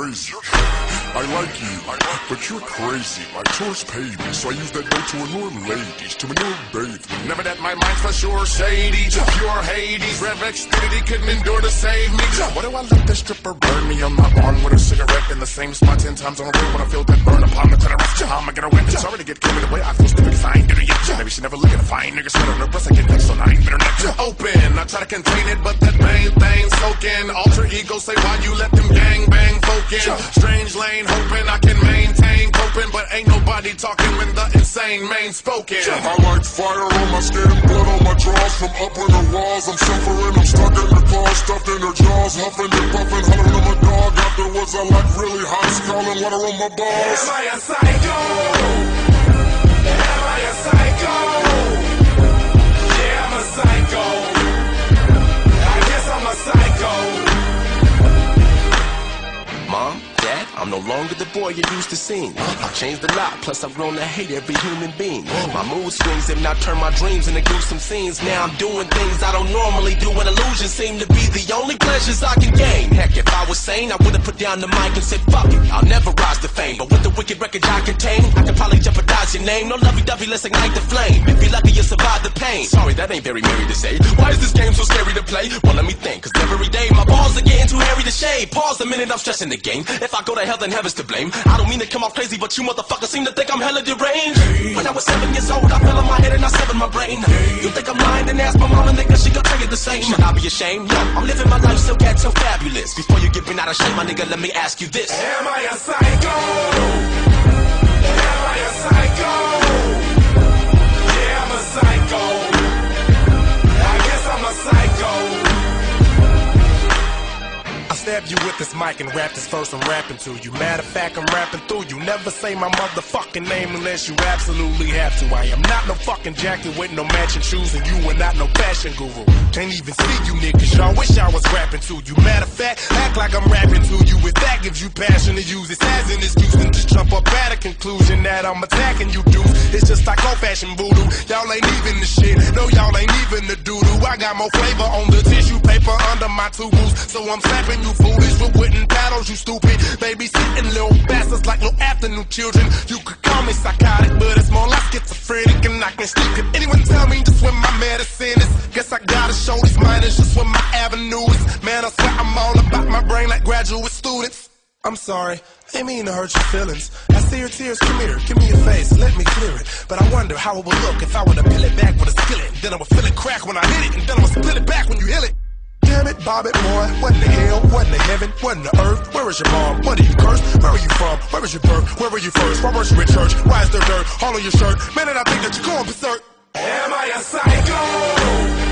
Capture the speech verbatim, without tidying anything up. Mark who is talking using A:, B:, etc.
A: crazy. I like you, but you're crazy. My chores pay me, so I use that dough to allure ladies, to manure bathe me. Never that my mind's for sure shady, pure Hades. Rev Xfinity couldn't endure to save me. What do I let this stripper burn me on my lawn with a cigarette in the same spot ten times on a row when I feel that burn upon the clitoris? I'ma get her wet. Sorry to get carried away, I feel stupid cause I ain't did it yet. Maybe she never look at a fine nigga sweat on her breast. I get next on I ain't better neck. Open, I try to contain it, but that main thing soaking. Alter ego say why you let them gang bang folk in. Strange lane hoping I can maintain coping, but ain't nobody talking when the insane main spoken.
B: I like fire on my skin, blood on my drawers. From up in the walls, I'm suffering, I'm stuck in the claws, stuffed in her jaws, huffing and puffing, huddling on my dog. Afterwards I like really hot, scalding water on my balls.
C: Am I a psycho? Am I a psycho? Yeah, I'm a psycho. I guess I'm a psycho.
D: Mom, Dad, I'm no longer the boy you used to see. I've changed a lot, plus I've grown to hate every human being. My mood swings have not turned my dreams into gruesome scenes. Now I'm doing things I don't normally do, and illusions seem to be the only pleasures I can gain. Heck, if I was sane, I would've put down the mic and said, fuck it, I'll never rise to fame. But with the wicked records I contain, I could probably jeopardize your name. No lovey-dovey, let's ignite the flame. If you're lucky, you survive the pain. Sorry, that ain't very merry to say. Why is this game so scary to play? Well, let me think, cause every day my balls are getting too hairy to shave. Pause a minute, I'm stressing the game. If I go to hell, then heaven's to blame. I don't mean to come off crazy, but you motherfuckers seem to think I'm hella deranged. When I was seven years old, I fell on my head and I severed my brain. You think I'm lying? Then ask my mom and nigga, she gon' tell you the same. Should I be ashamed? Yo, I'm living my life so ghetto fabulous. Before you get me out of shape, my nigga, let me ask you this.
C: Am I a psycho? Am I a psycho? Yeah, I'm a psycho. I guess I'm a psycho.
E: Stab you with this mic and rap this verse I'm rapping to you. Matter of fact, I'm rapping through you. Never say my motherfucking name unless you absolutely have to. I am not no fucking jacket with no matching shoes, and you are not no fashion guru. Can't even see you niggas, y'all wish I was rapping to you. Matter of fact, act like I'm rapping to you. If that gives you passion to use it as an excuse, then just jump up at a conclusion that I'm attacking you dudes. It's just like old-fashioned voodoo. Y'all ain't even the shit, no y'all ain't even the doo-doo. I got more flavor on the tissue paper under my tubules, so I'm slapping you foolish with wooden paddles, you stupid. Babysitting little bastards like little afternoon children. You could call me psychotic, but it's more like schizophrenic, and I can sleep. Could anyone tell me just where my medicine is? Guess I gotta show these minors just where my avenue is. Man, I swear I'm all about my brain like graduate students. I'm sorry, I ain't mean to hurt your feelings. I see your tears, come here, give me your face, let me clear it. But I wonder how it would look if I were to peel it back with a skillet. Then I would feel it crack when I hit it, and then I would split it back when you heal it. Damn it, Bob it, boy, what in the hell, what in the heaven, what in the earth? Where is your mom? What are you cursed? Where are you from? Where is your birth? Where were you first? Why weren't you in church? Why is there dirt all on your shirt? Man, and I think that you're going berserk.
C: Am I a psycho?